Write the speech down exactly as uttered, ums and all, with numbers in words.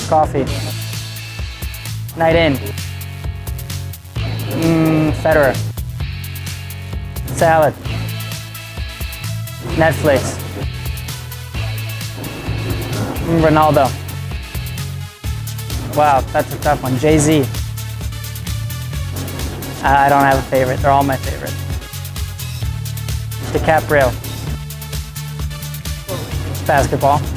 Coffee. Night in. Mm, Federer. Salad. Netflix. Mm, Ronaldo. Wow, that's a tough one. Jay-Z. I don't have a favorite. They're all my favorite. DiCaprio. Basketball.